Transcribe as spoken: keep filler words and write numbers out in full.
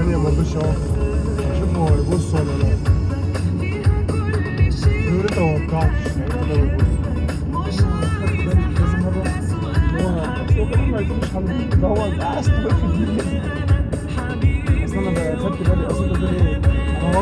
ثانية ما رضوش اهو. شوفوا هو يبص ولا لا. يقول انت متوقعتش يعني كده بيبص. كذا مرة هو بس هو كمان ما يجيبش حد ده هو عايز تبقى في الدنيا.